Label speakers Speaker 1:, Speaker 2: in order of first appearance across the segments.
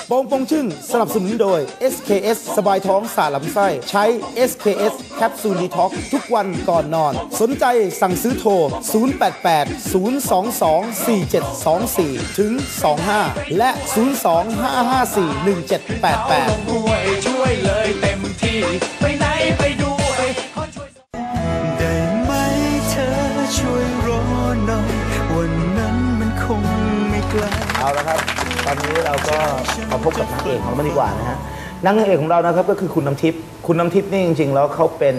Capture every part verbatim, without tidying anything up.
Speaker 1: โป้งปงชึ่งสนับสนุนโดย เอส เค เอส สบายท้องสาลำไส้ใช้ เอส เค เอส แคปซูลดีท็อกทุกวันก่อนนอนสนใจสั่งซื้อโทร ศูนย์ แปด แปด ศูนย์ สอง สอง สี่ เจ็ด สอง สี่ ถึง สอง ห้า และ ศูนย์ สอง ห้า ห้า สี่ หนึ่ง เจ็ด แปด แปด
Speaker 2: ช่วยเลยเต็มที่ไปไหนไปด้วยได้ไหมเธอช่วยรอหน่อยวันนั้นมันคงไม่ไกล
Speaker 1: เอาละครับตอนนี้เราก็มาพบกับนางเอกของเราดีกว่านะฮะนางเอกของเรานะครับก็คือคุณน้ำทิพย์คุณน้ำทิพย์นี่จริงๆแล้วเขาเป็น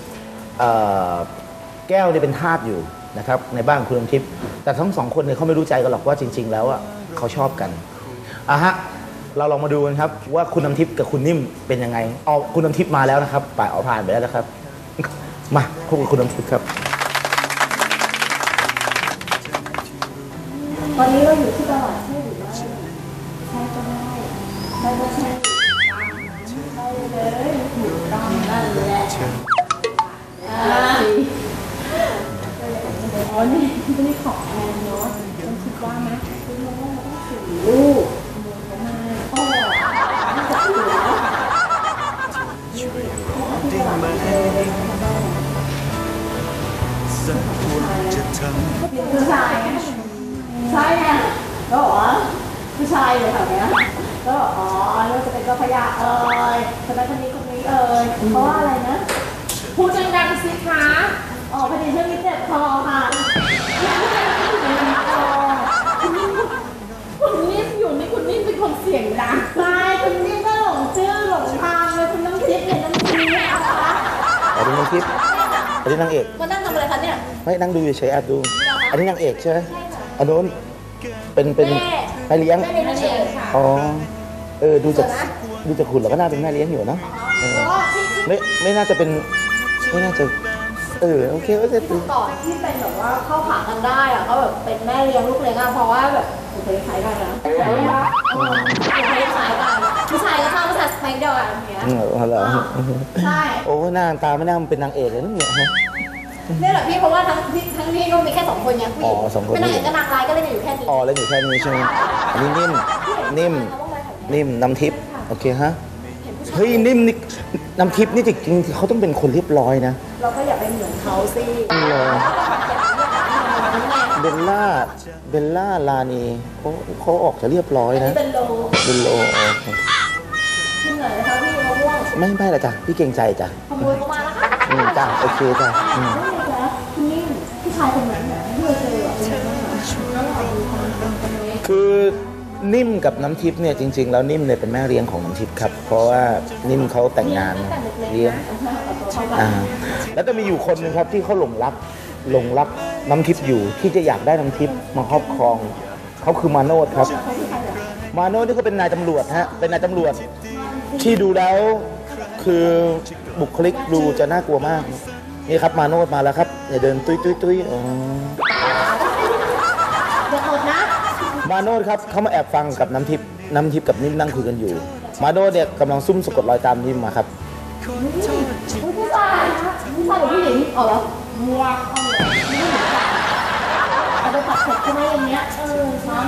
Speaker 1: แก้วนี่เป็นทาสอยู่นะครับในบ้านคุณน้ำทิพย์แต่ทั้งสองคนเนี่ยเขาไม่รู้ใจกันหรอกว่าจริงๆแล้วอ่ะเขาชอบกันอ่ะฮะเราลองมาดูกันครับว่าคุณน้ำทิพย์กับคุณนิ่มเป็นยังไงเอาคุณน้ำทิพย์มาแล้วนะครับป่าเอาผ่านไปแล้วนะครับมาพบกับคุณน้ำทิพย์ครับ
Speaker 3: ตอนนี้เราอยู่ที่ตลาดใช่หรือไม่ใช่ก็ได้ไม่ก็ใช่ตามนั้นได้เลยถูกต้องนั่นแหละอ๋อนี่นี่ของแอนเนาะต้องคิดว่านะคือเราต้องถือลูกมือเขามาพ่อช่วยรอได้ไหมสักวันจะทำผู้ชายใช่ไงก็บอกว่าผู้ชายเลยแถวเนี้ยก็บอกอ๋อเราจะเป็นเจ้าพญาเอ่ยคนนั้นคนนี้คนนี้เอ่ยเพราะว่าอะไรนะพูดดังๆสิคะอ๋อพอดีช่วงนี้เจ็บคอค่ะคุณนิ่มอยู่นี่คุณนิ่มเป็นคนเสียงดังใช่คุณนิ่มก็หลงชื่อหลงทางเลยคุณน้ำทิพย์เนี่ยน้ำทิพย์นะคะ
Speaker 1: อันนี้น้ำทิพย์อันนี้นางเอก
Speaker 3: มานั่งทำอะไรคะเนี่ย
Speaker 1: ไม่นั่งดูเฉยๆแอบดูอันนี้นางเอกใช่ไหมอันโน้นเป็นเป็นแม่เลี้ยงอ๋อเออดูจากดูจากคุณเราก็น่าเป็นแม่เลี้ยงอยู่เนาะไม่ไม่น่าจะเป็นไม่น่าจะเออโอเคโอเค
Speaker 3: ก่อนที่เป็นแบบว่าเข้าขากันได้อะเขาแบบเป็นแม่เลี้ยงลูกเลี้ยงอะเพราะว่าแบบเคยคล้ายกันนะเคยคล้ายกันผู้ชายก็เข้าภาษาสเปนเดียวกันอย่างเงี้ย
Speaker 1: เหรอ
Speaker 3: ใช่
Speaker 1: โอ้หน้าตาไม่น่าเป็นนางเอกเลยนะเนี่ย
Speaker 3: นี่แหละพี่เพราะว่าทั้งที่ทั้งที่ก็มีแค่สองคนไงผู้หญิงเป็นนางเอกกับนางร้ายก็เล่นอยู่แค่นี้
Speaker 1: อ๋อเล่นอยู่แค่นี้ใช่ไหมอันนี้นิ่มนิ่มนิ่มน้ำทิพย์โอเคฮะเฮ้ยนิ่มนี่น้ำทิพย์นี่จริงๆเขาต้องเป็นคนเรียบร้อยนะ
Speaker 3: เราก็อย่าไปเหมือนเขาสิ
Speaker 1: เบลล่าเบลล่าลานีเขาเขาออกจะเรียบร้อยนะ
Speaker 3: เป็นโล
Speaker 1: เป็นโล
Speaker 3: ขึ้นหน่อยนะคะพี่มะม่วง
Speaker 1: ไม่ไม่ละจ้ะพี่เก่งใจจ้ะ
Speaker 3: ขโมยเข้ามาแล้วค่ะ
Speaker 1: อืมจ้ะโอเคจ้ะอืม
Speaker 3: นี่ผู้ชายคนนั้นเนี่ยที่เราเจอ
Speaker 1: คือนิ่มกับน้ำทิพย์เนี่ยจริงๆแล้วนิ่มเนี่ยเป็นแม่เลี้ยงของน้ำทิพย์ครับเพราะว่านิ่มเขาแต่งงานเลี้ยงอ่าแล้วจะมีอยู่คนนึงครับที่เขาหลงรักหลงรักน้ำทิพย์อยู่ที่จะอยากได้น้ำทิพย์มาครอบครองเขาคือมาโนดครับมาโนดที่เขาเป็นนายตำรวจฮะเป็นนายตำรวจที่ดูแล้วคือบุคลิกดูจะน่ากลัวมากนี่ครับมาโนดมาแล้วครับอย่าเดินตุ้ยตุ้ยตุ้ยอ๋อมาโนดครับเขามาแอบฟังกับน้ำทิพย์น้ำทิพย์กับนิ่มนั่งคุยกันอยู่มาโนดเนี่ยกำลังซุ่มสะกดรอยตามนิ่มมาครับ
Speaker 3: ผู้ชายผู้ชายหรือผู้หญิงอ๋อแล้วมัวเอาไปตัดเสร็จใช่ไหมอย่างเงี้ยเออนะ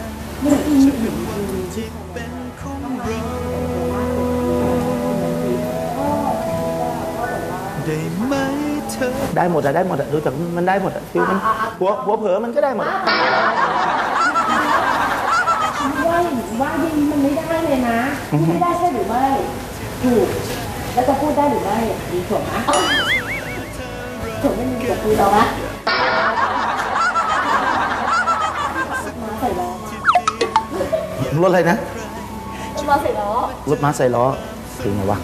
Speaker 1: ได้หมดอะได้หมดอะดูจากมันได้หมดอะฟิวมันหัวหัวเผลอมันก็ได้หมด
Speaker 3: ว่าว่ายิ่งมันไม่ได้เลยนะไม่ได้ใช่หรือไม่ถูกแล้วจะพูดได้หรือไม่ดีถูกนะถูกไม่มีกับคุยเรานะมาใส่ล้อ
Speaker 1: รถอะไรนะ
Speaker 3: รถมาใส่ล้อ
Speaker 1: รถม้าใส่ล้อถึงไงวะ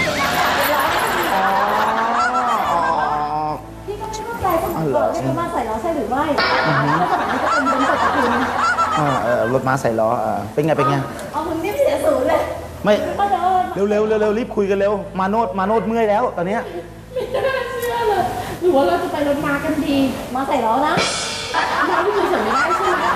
Speaker 3: พี่ก็ไม่เข้าใจว่าเกิดรถม้าใส่ล้อใช่หรือไม่แล้วสมัยนี้จะเป็นเป็นตัวคุณ
Speaker 1: รถม้าใส่ล้อเป็นไงเป็นไง
Speaker 3: เอาคุณนี่เสียศูนย์เลย
Speaker 1: ไม่เร็วเร็วเร็วเร็วรีบคุยกันเร็วมาโนดมาโนดเมื่อยแล้วตอนนี้
Speaker 3: ไม่น่าเชื่อเลยหรือว่าเราจะไปรถม้ากันดีมาใส่ล้อนะมาที่มือเฉยไม่ได้ใช่ไหม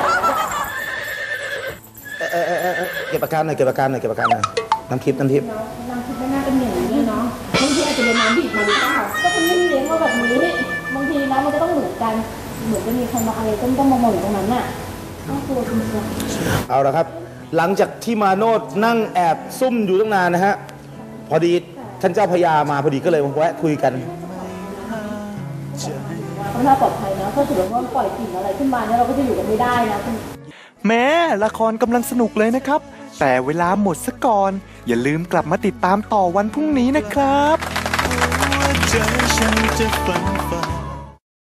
Speaker 1: เออเออเออเก็บอาการหน่อยเก็บอาการหน่อยเก็บอาการหน่อยน้ำทิพย์น้ำทิพย์
Speaker 3: น้ำทิพย์ไม่น่าเป็นอย่างนี้เนาะบางทีอาจจะเป็นน้ำบีบมาหรือเปล่าก็คุณนิ่มเลี้ยงมาแบบนี้บางทีนะมันก็ต้องเหมือนกันเหมือนจะมีใครมาอะไรก็ต้องมองอยู่ตรงนั้นน่ะต้องกลัวคุณเสีย
Speaker 1: เอาละครับหลังจากที่มาโนดนั่งแอบซุ่มอยู่ตั้งนานนะฮะพอดีท่านเจ้าพญามาพอดีก็เลยแวะคุยกัน
Speaker 3: เพราะถ้าปลอดภัยนะถ้าถือว่าปล่อยกลิ่นอะไรขึ้นมาเนี่ยเราก็จะอยู่กันไม่ได้นะ
Speaker 4: แม้ละครกำลังสนุกเลยนะครับ แต่เวลาหมดซะก่อน อย่าลืมกลับมาติดตามต่อวันพรุ่งนี้นะครับ
Speaker 2: หัวใจฉันจะฝัน